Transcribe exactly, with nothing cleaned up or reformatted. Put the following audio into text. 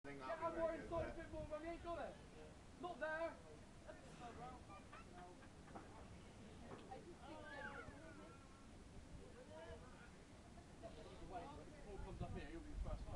Get out more inside a bit more when we ain't got it. Not there. Wait, when the ball comes up here, you'll be the first